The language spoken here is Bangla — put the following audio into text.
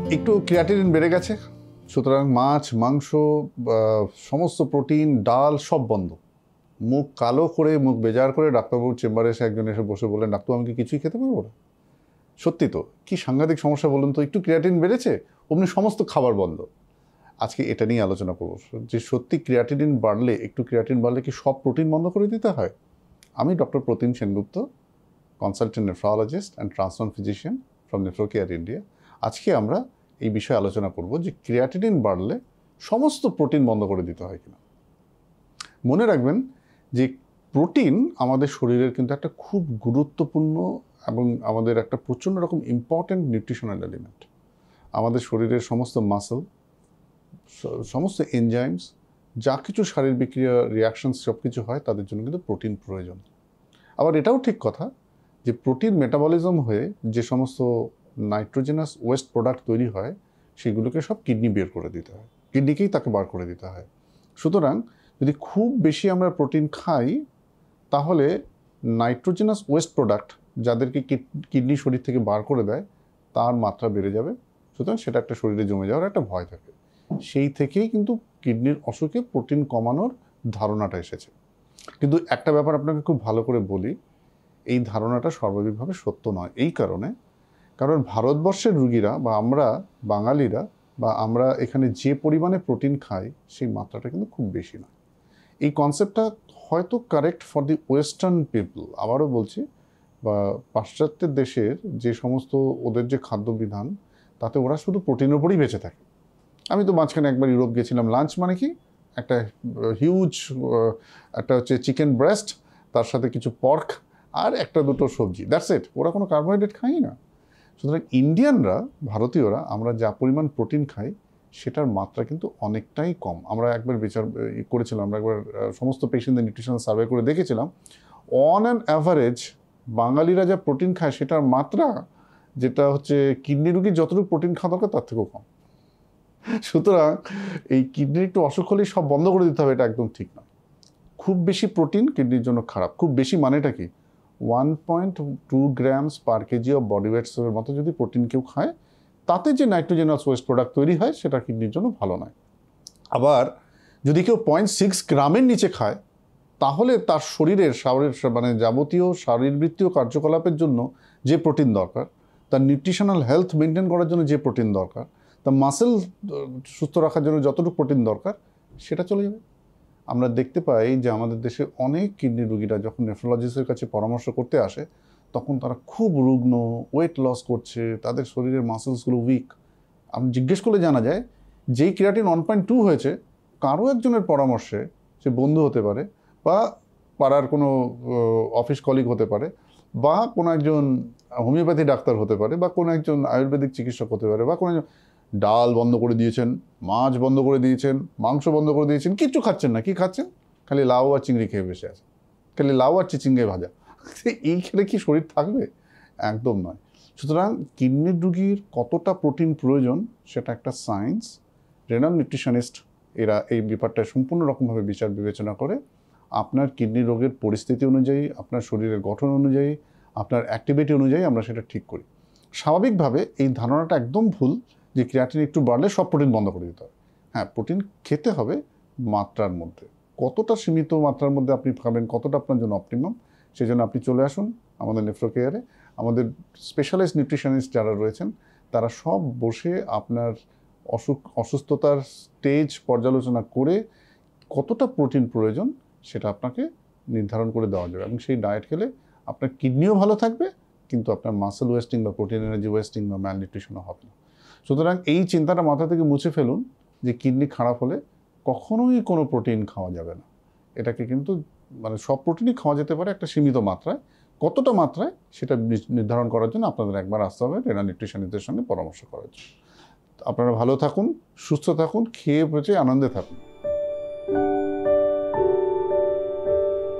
একটু ক্রিয়াটিনিন বেড়ে গেছে, সুতরাং মাছ মাংস সমস্ত প্রোটিন ডাল সব বন্ধ। মুখ কালো করে মুখ বেজার করে ডাক্তারবাবুর চেম্বারে এসে একজন এসে বসে বললেন, ডাক্তার আমি কি কিছুই খেতে পারবো না? সত্যি তো, কি সাংঘাতিক সমস্যা বলুন তো। একটু ক্রিয়াটিন বেড়েছে, অমনি সমস্ত খাবার বন্ধ। আজকে এটা নিয়ে আলোচনা করবো যে সত্যি ক্রিয়াটিনিন বাড়লে, একটু ক্রিয়াটিন বাড়লে কি সব প্রোটিন বন্ধ করে দিতে হয়? আমি doctor Pratim Sengupta, consultant nephrologist and transplant physician from NephroCare India. আজকে আমরা এই বিষয়ে আলোচনা করব যে ক্রিয়াটিনিন বাড়লে সমস্ত প্রোটিন বন্ধ করে দিতে হয় কিনা। মনে রাখবেন যে প্রোটিন আমাদের শরীরের কিন্তু একটা খুব গুরুত্বপূর্ণ এবং আমাদের একটা প্রচণ্ড রকম ইম্পর্ট্যান্ট নিউট্রিশনাল এলিমেন্ট। আমাদের শরীরের সমস্ত মাসল, সমস্ত এনজাইমস, যা কিছু শারীরিক বিক্রিয়া রিয়াকশনস সব কিছু হয়, তাদের জন্য কিন্তু প্রোটিন প্রয়োজন। আবার এটাও ঠিক কথা যে প্রোটিন মেটাবলিজম হয়ে যে সমস্ত নাইট্রোজেনাস ওয়েস্ট প্রোডাক্ট তৈরি হয়, সেগুলোকে সব কিডনি বের করে দিতে হয়, কিডনিকেই তাকে বার করে দিতে হয়। সুতরাং যদি খুব বেশি আমরা প্রোটিন খাই, তাহলে নাইট্রোজেনাস ওয়েস্ট প্রোডাক্ট যাদেরকে কিডনি শরীর থেকে বার করে দেয়, তার মাত্রা বেড়ে যাবে। সুতরাং সেটা একটা শরীরে জমে যাওয়ার একটা ভয় থাকে। সেই থেকেই কিন্তু কিডনির অসুখে প্রোটিন কমানোর ধারণাটা এসেছে। কিন্তু একটা ব্যাপার আপনাকে খুব ভালো করে বলি, এই ধারণাটা সর্বাধিকভাবে সত্য নয়। এই কারণ ভারতবর্ষের রুগীরা বা আমরা বাঙালিরা বা আমরা এখানে যে পরিমাণে প্রোটিন খাই, সেই মাত্রাটা কিন্তু খুব বেশি নয়। এই কনসেপ্টটা হয়তো correct for the western people, আবারও বলছি, বা পাশ্চাত্যের দেশের যে সমস্ত ওদের যে খাদ্যবিধান, তাতে ওরা শুধু প্রোটিনের উপরই বেঁচে থাকে। আমি তো মাঝখানে একবার ইউরোপ গেছিলাম, লাঞ্চ মানে কি একটা হিউজ একটা হচ্ছে চিকেন ব্রেস্ট, তার সাথে কিছু পর্ক আর একটা দুটো সবজি, দ্যাটস ইট। ওরা কোনো কার্বোহাইড্রেট খাই না। সুতরাং ইন্ডিয়ানরা, ভারতীয়রা, আমরা যা পরিমাণ প্রোটিন খাই সেটার মাত্রা কিন্তু অনেকটাই কম। আমরা একবার বিচার করেছিলাম, আমরা একবার সমস্ত পেশেন্টদের নিউট্রিশনাল সার্ভে করে দেখেছিলাম, অন অ্যান অ্যাভারেজ বাঙালিরা যা প্রোটিন খায় সেটার মাত্রা, যেটা হচ্ছে কিডনি রুগীর যতটুকু প্রোটিন খাওয়া দরকার তার থেকেও কম। সুতরাং এই কিডনির একটু অসুখ হলেই সব বন্ধ করে দিতে হবে, এটা একদম ঠিক নয়। খুব বেশি প্রোটিন কিডনির জন্য খারাপ। খুব বেশি মানেটা কি? 1.2 grams per kg of body ওয়েটসের মতো যদি প্রোটিন কেউ খায়, তাতে যে নাইট্রোজেনাস ওয়েস্ট প্রোডাক্ট তৈরি হয় সেটা কিডনির জন্য ভালো নয়। আবার যদি কেউ 0.6 গ্রামের নিচে খায়, তাহলে তার শরীরের মানে যাবতীয় শারীরবৃত্তীয় কার্যকলাপের জন্য যে প্রোটিন দরকার, তার নিউট্রিশনাল হেলথ মেনটেন করার জন্য যে প্রোটিন দরকার, তার মাসেল সুস্থ রাখার জন্য যতটুকু প্রোটিন দরকার, সেটা চলে যাবে। আমরা দেখতে পাই যে আমাদের দেশে অনেক কিডনি রুগীরা যখন নেফ্রোলজিস্টের কাছে পরামর্শ করতে আসে, তখন তারা খুব রুগ্ন, ওয়েট লস করছে, তাদের শরীরের মাসেলসগুলো উইক। আমি জিজ্ঞেস করলে জানা যায়, যেই ক্রিয়াটিন 1.2 হয়েছে, কারো একজনের পরামর্শে, সে বন্ধু হতে পারে বা পাড়ার কোনো অফিস কলিগ হতে পারে বা কোনো একজন হোমিওপ্যাথি ডাক্তার হতে পারে বা কোনো একজন আয়ুর্বেদিক চিকিৎসক হতে পারে বা কোনো একজন, ডাল বন্ধ করে দিয়েছেন, মাছ বন্ধ করে দিয়েছেন, মাংস বন্ধ করে দিয়েছেন, কিচ্ছু খাচ্ছেন না। কি খাচ্ছেন? খালি লাউ আর চিংড়ি খেয়ে বসে আছে, খালি লাউ আর চিচিঙ্গে ভাজা। এই খেলে কি শরীর থাকবে? একদম নয়। সুতরাং কিডনির রুগীর কতটা প্রোটিন প্রয়োজন সেটা একটা সায়েন্স। রেনাল নিউট্রিশনিস্ট এরা এই ব্যাপারটা সম্পূর্ণ রকমভাবে বিচার বিবেচনা করে আপনার কিডনি রোগের পরিস্থিতি অনুযায়ী, আপনার শরীরের গঠন অনুযায়ী, আপনার অ্যাক্টিভিটি অনুযায়ী আমরা সেটা ঠিক করি। স্বাভাবিকভাবে এই ধারণাটা একদম ভুল যে ক্রিয়াটিন একটু বাড়লে সব প্রোটিন বন্ধ করে দিতে হবে। হ্যাঁ, প্রোটিন খেতে হবে মাত্রার মধ্যে। কতটা সীমিত মাত্রার মধ্যে আপনি খাবেন, কতটা আপনার জন্য অপটিমাম, সেই জন্য আপনি চলে আসুন আমাদের নেফ্রোকেয়ারে। আমাদের স্পেশালাইজড নিউট্রিশনিস্ট যারা রয়েছেন, তারা সব বসে আপনার অসুস্থতার স্টেজ পর্যালোচনা করে কতটা প্রোটিন প্রয়োজন সেটা আপনাকে নির্ধারণ করে দেওয়া যাবে, এবং সেই ডায়েট খেলে আপনার কিডনিও ভালো থাকবে, কিন্তু আপনার মাসেল ওয়েস্টিং বা প্রোটিন এনার্জি ওয়েস্টিং বা ম্যাল নিউট্রিশনও হবে না। সুতরাং এই চিন্তাটা মাথা থেকে মুছে ফেলুন যে কিডনি খারাপ হলে কখনোই কোনো প্রোটিন খাওয়া যাবে না। এটাকে কিন্তু মানে সব প্রোটিনই খাওয়া যেতে পারে একটা সীমিত মাত্রায়। কতটা মাত্রায় সেটা নির্ধারণ করার জন্য আপনাদের একবার আসতে হবে রেনাল নিউট্রিশনিস্টদের সঙ্গে পরামর্শ করার জন্য। আপনারা ভালো থাকুন, সুস্থ থাকুন, খেয়ে বেঁচে আনন্দে থাকুন।